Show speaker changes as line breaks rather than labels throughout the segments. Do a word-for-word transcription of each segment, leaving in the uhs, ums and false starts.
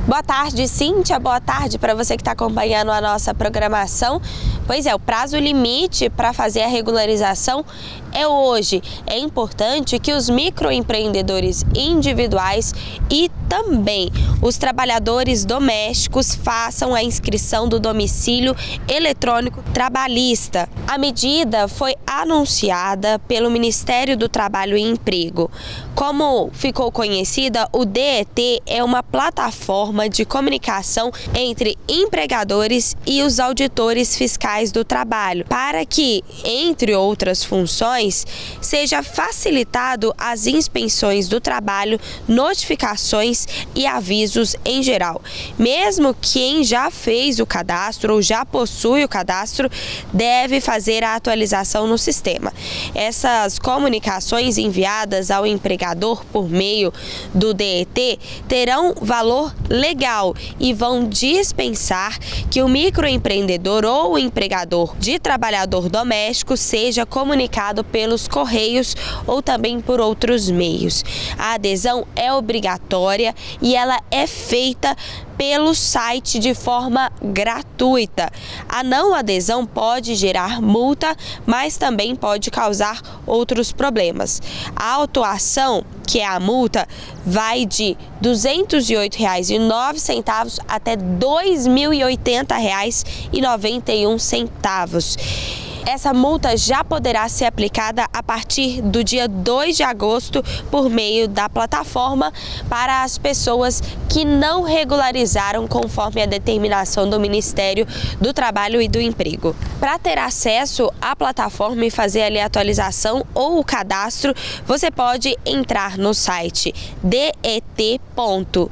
Boa tarde, Cíntia. Boa tarde para você que está acompanhando a nossa programação. Pois é, o prazo limite para fazer a regularização é hoje. É importante que os microempreendedores individuais e também os trabalhadores domésticos façam a inscrição do domicílio eletrônico trabalhista. A medida foi anunciada pelo Ministério do Trabalho e Emprego. Como ficou conhecida, o D E T é uma plataforma de comunicação entre empregadores e os auditores fiscais do trabalho, para que, entre outras funções, seja facilitado as inspeções do trabalho, notificações e avisos em geral. Mesmo quem já fez o cadastro ou já possui o cadastro, deve fazer a atualização no sistema. Essas comunicações enviadas ao empregador por meio do D E T terão valor legal e vão dispensar que o microempreendedor ou o empregador de trabalhador doméstico seja comunicado pelos correios ou também por outros meios. A adesão é obrigatória e ela é feita pelo site de forma gratuita. A não adesão pode gerar multa, mas também pode causar outros problemas. A autuação, que é a multa, vai de duzentos e oito reais e nove centavos até dois mil e oitenta reais e noventa e um centavos. Essa multa já poderá ser aplicada a partir do dia dois de agosto por meio da plataforma para as pessoas que não regularizaram conforme a determinação do Ministério do Trabalho e do Emprego. Para ter acesso à plataforma e fazer ali a atualização ou o cadastro, você pode entrar no site d e t ponto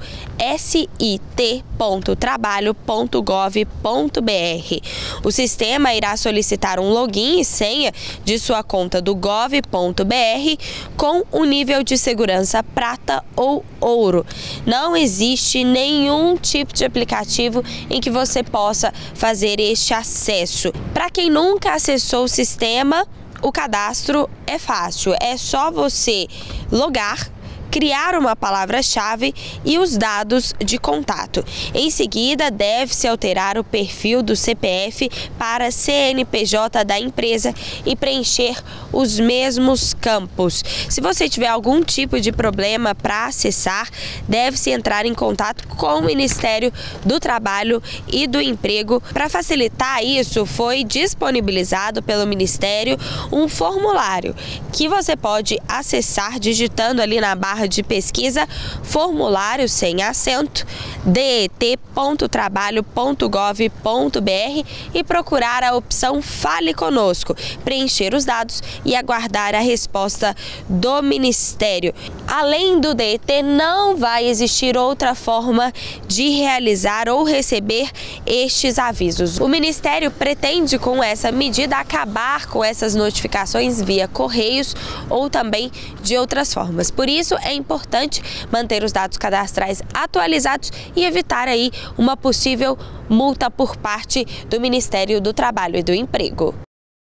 s i t ponto trabalho ponto gov ponto b r. O sistema irá solicitar um login e senha de sua conta do gov ponto b r com o nível de segurança prata ou ouro. Não existe nenhum tipo de aplicativo em que você possa fazer este acesso. Para quem nunca acessou o sistema, o cadastro é fácil. É só você logar, criar uma palavra-chave e os dados de contato. Em seguida, deve-se alterar o perfil do C P F para C N P J da empresa e preencher os mesmos campos. Se você tiver algum tipo de problema para acessar, deve-se entrar em contato com o Ministério do Trabalho e do Emprego. Para facilitar isso, foi disponibilizado pelo Ministério um formulário que você pode acessar digitando ali na barra de pesquisa formulário sem acento d e t ponto trabalho ponto gov ponto b r e procurar a opção Fale Conosco, preencher os dados e aguardar a resposta do Ministério. Além do D E T, não vai existir outra forma de realizar ou receber estes avisos. O Ministério pretende, com essa medida, acabar com essas notificações via correios ou também de outras formas. Por isso, é importante manter os dados cadastrais atualizados e evitar aí uma possível multa por parte do Ministério do Trabalho e do Emprego.